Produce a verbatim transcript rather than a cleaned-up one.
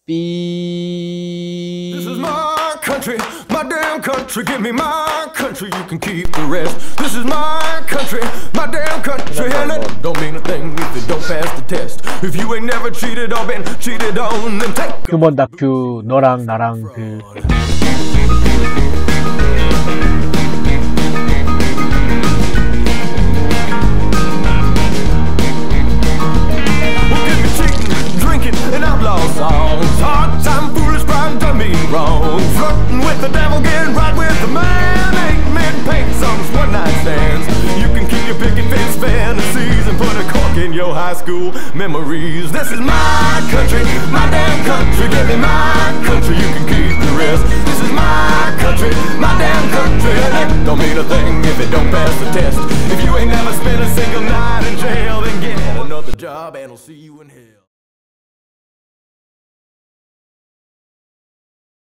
삐. This is my country, my damn country. Give me my country, you can keep the rest. This is my country, my damn country. And it don't mean a thing if it don't pass the test. If you ain't never cheated or been cheated on, then take 휴먼 다큐 너랑 나랑 그 an outlaw song. Hard time, foolish pride done me wrong. Flirting with the devil, getting right with the man. Eight men paint songs, one night stands. You can keep your picket fence fantasies and put a cork in your high school memories. This is my country, my damn country. Give me my country, you can keep the rest. This is my country, my damn country. And that don't mean a thing if it don't pass the test. If you ain't never spent a single night in jail, then get another job and I'll see you in hell.